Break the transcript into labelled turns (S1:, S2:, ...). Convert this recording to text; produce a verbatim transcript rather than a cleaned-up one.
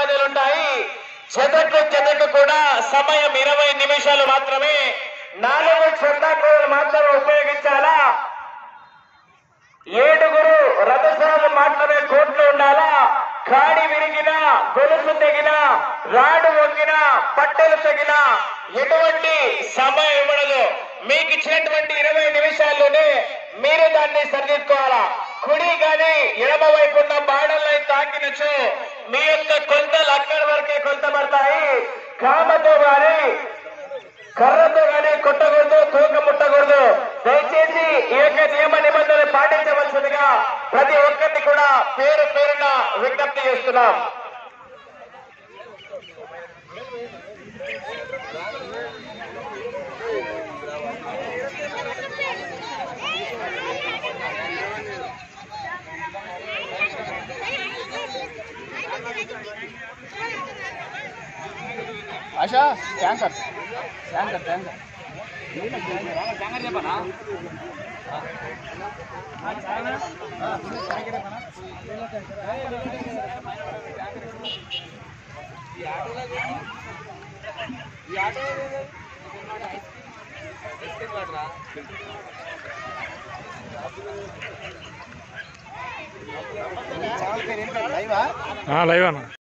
S1: పదులుంటాయి. జతకు జతకు కూడా సమయం ఇరవై నిమిషాలు మాత్రమే. నాలుగు చందాకులు మాత్రమే ఉపయోగించాలా. ఏడుగురు రథసాలు మాత్రమే కోట్లు ఉండాలా. కాడి విరిగినా, గొలుసు తెగినా, రాడు వంగినా, పట్టెలు తెగినా ఎటువంటి సమయం ఇవ్వడదు. మీకు ఇచ్చినటువంటి ఇరవై నిమిషాల్లోనే మీరు దాన్ని సరిదిద్దుకోవాలా. కుడి గాని ఎడమ వైపు ఉన్న బాణల్ని తాకినచ్చు మీ యొక్క కొలతలు అక్కడి వరకే కొలతపడతాయి. కామతో గాని కర్రతో గాని కొట్టకూడదు, తూక ముట్టకూడదు. దయచేసి ఈ యొక్క నియమ నిబంధనలు పాటించవలసిందిగా ప్రతి ఒక్కరిని కూడా పేరు పేరున విజ్ఞప్తి చేస్తున్నాం.
S2: आशा ट्यांकर ट्यांकर ट्यांकर ट्यांकर చెప్పనా ఈ ఆటోలో ఈ ఆటో ఎస్కే పడరా చాల్ పేరు ఏంటి లైవా ఆ లైవ్ అన్న